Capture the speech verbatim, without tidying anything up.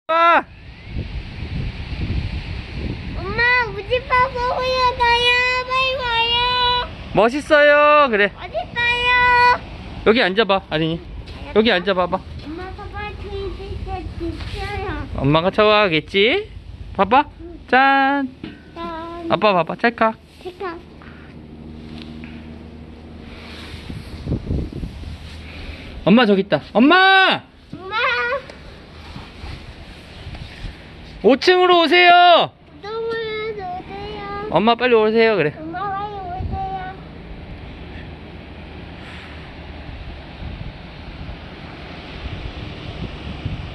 와. 엄마 우리 집 보고 가요. 빨리 와요. 멋있어요. 그래. 어딨어요? 여기 앉아봐, 아린이. 여기 앉아봐봐. 엄마 봐봐 진짜 진짜요. 엄마가 좋아하겠지? 봐봐. 짠. 짠. 아빠 봐봐. 찰칵. 잠깐. 엄마 저기 있다. 엄마! 엄마 오 층으로 오세요. 너무 오세요. 엄마 빨리 오세요. 그래.